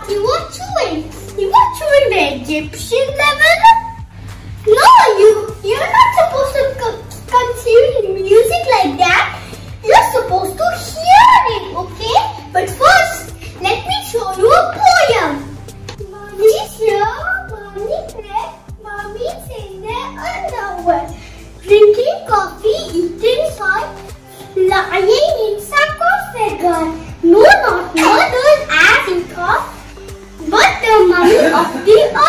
you were chewing. You were chewing the Egyptian level? No, you're not supposed to consume music like that. You're supposed to hear it, okay? But first, let me show you a poem. Mommy's here, Mommy's there, Mommy's in their underwear. Drinking coffee, eating soy, lying in sarcophagus. No, not murdered as in thought, but the mummy of the earth.